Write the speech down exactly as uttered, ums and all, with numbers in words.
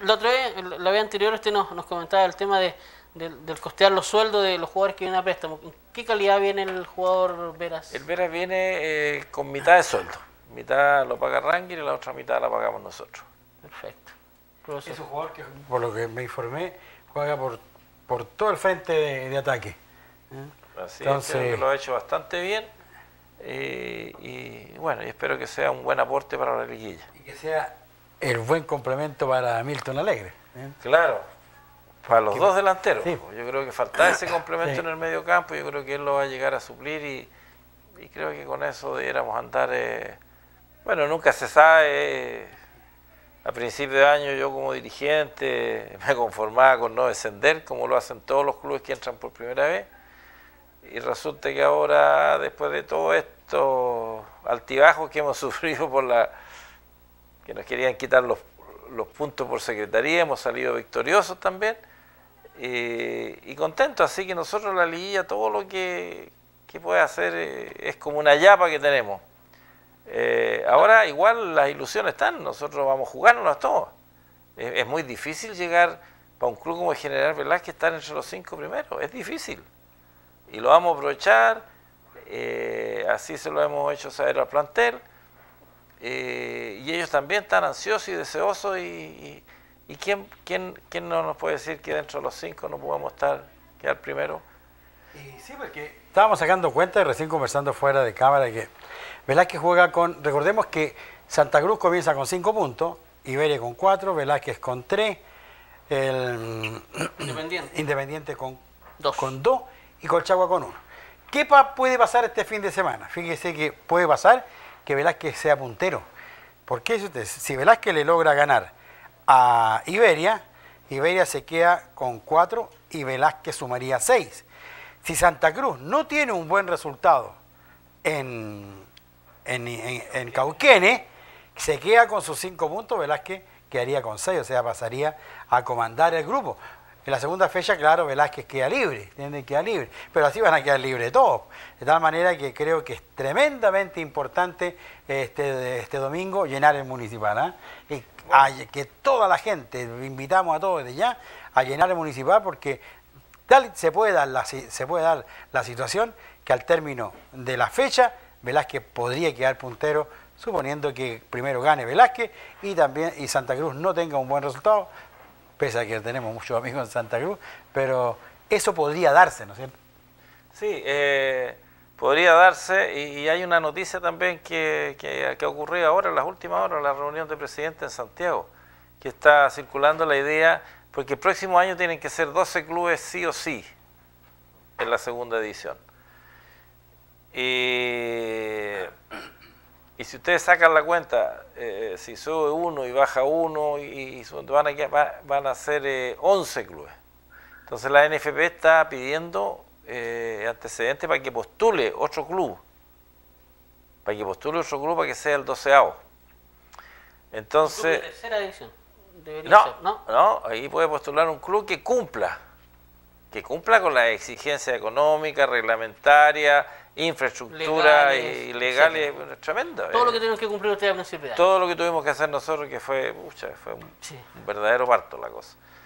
la otra vez, la vez anterior, usted nos, nos comentaba el tema de, de, del costear los sueldos de los jugadores que vienen a préstamo. ¿En qué calidad viene el jugador Veras? El Veras viene eh, con mitad de sueldo. Mitad lo paga Rangel y la otra mitad la pagamos nosotros. Perfecto. Es un jugador que, por lo que me informé, juega por, por todo el frente de, de ataque. ¿Eh? Así Entonces, es, creo que lo ha hecho bastante bien. Eh, y bueno, y espero que sea un buen aporte para la liguilla. Y que sea el buen complemento para Milton Alegre. ¿eh? Claro, para los que, dos delanteros. Sí. Yo creo que falta ese complemento sí. en el medio campo. Yo creo que él lo va a llegar a suplir y, y creo que con eso debiéramos andar. Eh, bueno, nunca se sabe. Eh, a principio de año yo como dirigente me conformaba con no descender, como lo hacen todos los clubes que entran por primera vez. Y resulta que ahora, después de todo esto altibajos que hemos sufrido por la que nos querían quitar los, los puntos por secretaría, hemos salido victoriosos también eh, y contentos. Así que nosotros la liguilla, todo lo que, que puede hacer eh, es como una yapa que tenemos. Eh, ahora igual las ilusiones están, nosotros vamos a jugárnoslas todas. Es, es muy difícil llegar para un club como el General Velázquez, estar entre los cinco primeros, es difícil. Y lo vamos a aprovechar, eh, así se lo hemos hecho saber al plantel, eh, y ellos también están ansiosos y deseosos, y, y, y ¿quién, quién, quién no nos puede decir que dentro de los cinco no podemos estar, quedar primero? Y sí, porque estábamos sacando cuenta y recién conversando fuera de cámara que Velázquez juega con, recordemos que Santa Cruz comienza con cinco puntos, Iberia con cuatro, Velázquez con tres, el Independiente, Independiente con dos. con dos y Colchagua con uno. ¿Qué pa puede pasar este fin de semana? Fíjese que puede pasar que Velázquez sea puntero. ¿Por qué? Si Velázquez le logra ganar a Iberia, Iberia se queda con cuatro y Velázquez sumaría seis. Si Santa Cruz no tiene un buen resultado en, en, en, en Cauquenes, se queda con sus cinco puntos, Velázquez quedaría con seis, o sea, pasaría a comandar el grupo. En la segunda fecha, claro, Velázquez queda libre, ¿entienden? Queda libre, pero así van a quedar libres todos. De tal manera que creo que es tremendamente importante este, este domingo llenar el municipal. ¿eh? Y a, que toda la gente, invitamos a todos desde ya a llenar el municipal, porque tal se puede dar la, se puede dar la situación que al término de la fecha, Velázquez podría quedar puntero, suponiendo que primero gane Velázquez y también y Santa Cruz no tenga un buen resultado, pese a que tenemos muchos amigos en Santa Cruz, pero eso podría darse, ¿no es cierto? Sí, eh, podría darse, y, y hay una noticia también que, que, que ocurrió ahora en las últimas horas, la reunión de presidentes en Santiago, que está circulando la idea, porque el próximo año tienen que ser doce clubes sí o sí en la segunda edición. Y, y si ustedes sacan la cuenta, eh, si sube uno y baja uno, y, y van, a, va, van a ser eh, once clubes. Entonces la N F P está pidiendo eh, antecedentes para que postule otro club, para que postule otro club para que sea el doceavo. Entonces, ¿De tercera división? Debería no, ser, ¿no? no, ahí puede postular un club que cumpla, que cumpla con las exigencias económicas, reglamentarias, infraestructura legales, y legales, etcétera. es tremendo. Todo eh. lo que tienen que cumplir ustedes al principio de año. Todo lo que tuvimos que hacer nosotros, que fue, pucha, fue un, Sí. un verdadero parto la cosa.